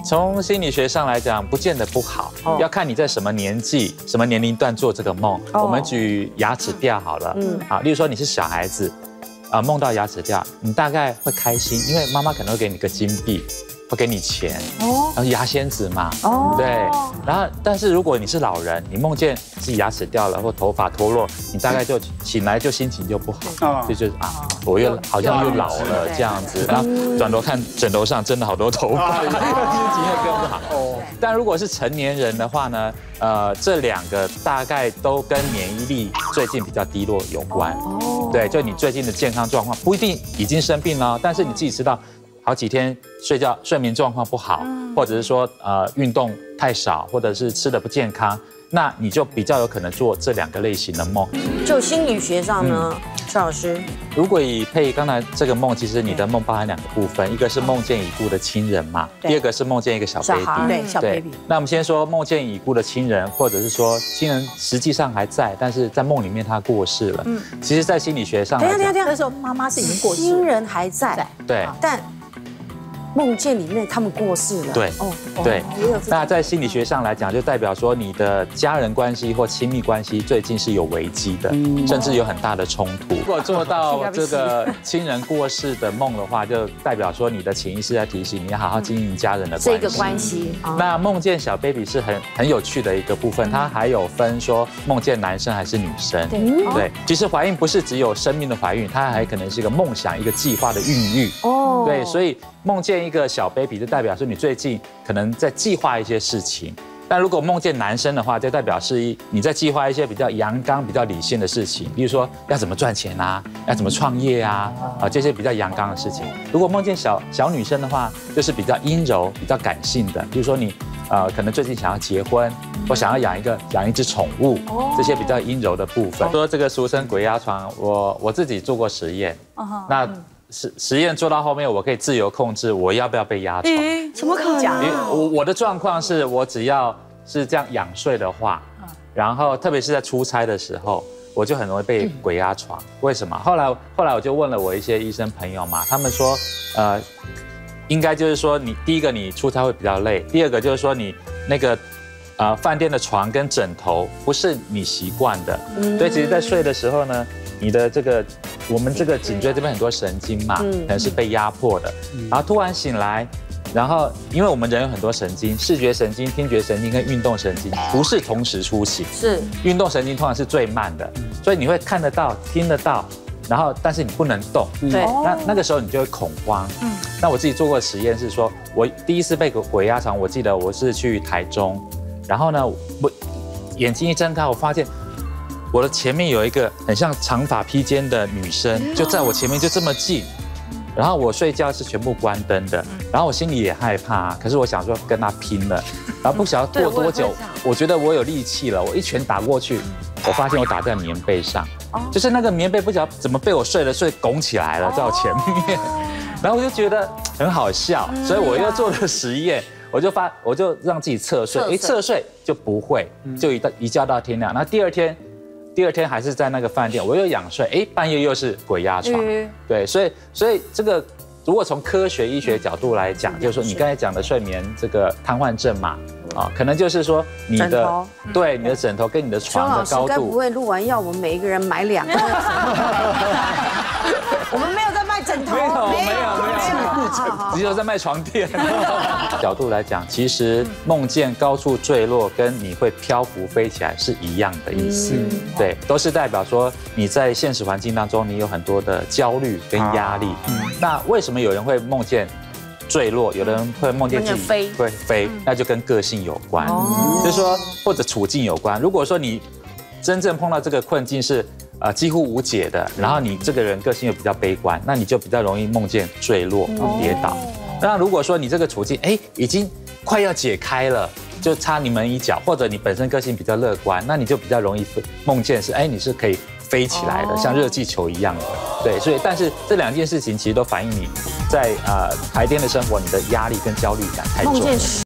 从心理学上来讲，不见得不好，要看你在什么年纪、什么年龄段做这个梦。我们举牙齿掉好了，好，例如说你是小孩子，梦到牙齿掉，你大概会开心，因为妈妈可能会给你个金币。会给你钱，然后牙仙子嘛，对，然后但是如果你是老人，你梦见自己牙齿掉了或头发脱落，你大概就醒来就心情就不好，就是我又好像又老了这样子，然后转头看枕头上真的好多头发，心情又更不好。但如果是成年人的话呢，这两个大概都跟免疫力最近比较低落有关，对，就你最近的健康状况不一定已经生病了，但是你自己知道。好几天睡眠状况不好，或者是说运动太少，或者是吃的不健康，那你就比较有可能做这两个类型的梦。 就心理学上呢，邱老师， 如果以佩刚才这个梦，其实你的梦包含两个部分，一个是梦见已故的亲人嘛，第二个是梦见一个小 baby， 对，小 baby。 那我们先说梦见已故的亲人，或者是说亲人实际上还在，但是在梦里面他过世了。其实，在心理学上来讲， 那时候妈妈是已经过世， 亲人还在， 对， 但。梦见里面他们过世了， 对，对。那在心理学上来讲，就代表说你的家人关系或亲密关系最近是有危机的，甚至有很大的冲突。如果做到这个亲人过世的梦的话，就代表说你的潜意识在提醒你要好好经营家人的关系。 这个关系。 那梦见小 baby 是很有趣的一个部分，它还有分说梦见男生还是女生。对，其实怀孕不是只有生命的怀孕，它还可能是一个梦想、一个计划的孕育。对，所以梦见一个小 baby 就代表说你最近可能在计划一些事情，但如果梦见男生的话，就代表是你在计划一些比较阳刚、比较理性的事情，比如说要怎么赚钱啊，要怎么创业啊，这些比较阳刚的事情。如果梦见小女生的话，就是比较阴柔、比较感性的，比如说你可能最近想要结婚，或想要养一只宠物，这些比较阴柔的部分。说这个俗称鬼压床，我自己做过实验，那。实验做到后面，我可以自由控制我要不要被压床。 怎么可能？ 我的状况是我只要是这样仰睡的话，然后特别是在出差的时候，我就很容易被鬼压床。为什么？后来我就问了我一些医生朋友嘛，他们说，应该就是说第一个你出差会比较累，第二个就是说你那个饭店的床跟枕头不是你习惯的，所以其实在睡的时候呢。你的我们这个颈椎这边很多神经嘛，可能是被压迫的，然后突然醒来，然后因为我们人有很多神经，视觉神经、听觉神经跟运动神经不是同时出醒， 是运动神经通常是最慢的，所以你会看得到、听得到，然后但是你不能动， 对， 那个时候你就会恐慌。那我自己做过实验是说，我第一次被鬼压床，我记得我是去台中，然后呢，我眼睛一睁开，我发现。我的前面有一个很像长发披肩的女生，就在我前面就这么近，然后我睡觉是全部关灯的，然后我心里也害怕，可是我想说跟她拼了，然后不晓得过多久，我觉得我有力气了，我一拳打过去，我发现我打在棉被上，就是那个棉被不晓得怎么被我睡拱起来了，在我前面，然后我就觉得很好笑，所以我又做了实验。我就让自己侧睡，侧睡就不会，就一觉到天亮。那第二天还是在那个饭店，我又仰睡，半夜又是鬼压床，对，所以这个如果从科学医学角度来讲，就是说你刚才讲的睡眠这个瘫痪症嘛，可能就是说你的对你的枕头跟你的床的高度， 该不会录完药我们每一个人买2个？我们没有在卖枕头， 没有，只有在卖床垫。角度来讲，其实梦见高处坠落跟你会漂浮飞起来是一样的意思，对，都是代表说你在现实环境当中你有很多的焦虑跟压力。那为什么有人会梦见坠落，有的人会梦见自己会飞，那就跟个性有关，就是说或者处境有关。如果说你真正碰到这个困境是几乎无解的，然后你这个人个性又比较悲观，那你就比较容易梦见坠落、跌倒。那如果说你这个处境已经快要解开了，就差你们一脚，或者你本身个性比较乐观，那你就比较容易梦见是你是可以飞起来的，像热气球一样的。对，所以但是这两件事情其实都反映你在白天的生活你的压力跟焦虑感太重了。 梦见